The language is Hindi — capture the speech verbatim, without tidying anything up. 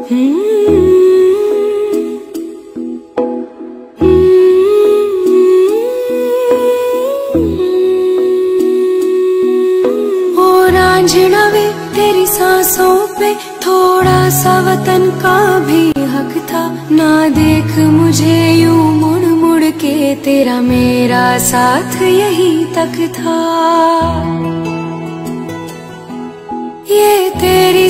रांझना वे तेरी सांसों पे थोड़ा सा वतन का भी हक था। ना देख मुझे यूं मुड़ मुड़ के, तेरा मेरा साथ यही तक था। ये तेरी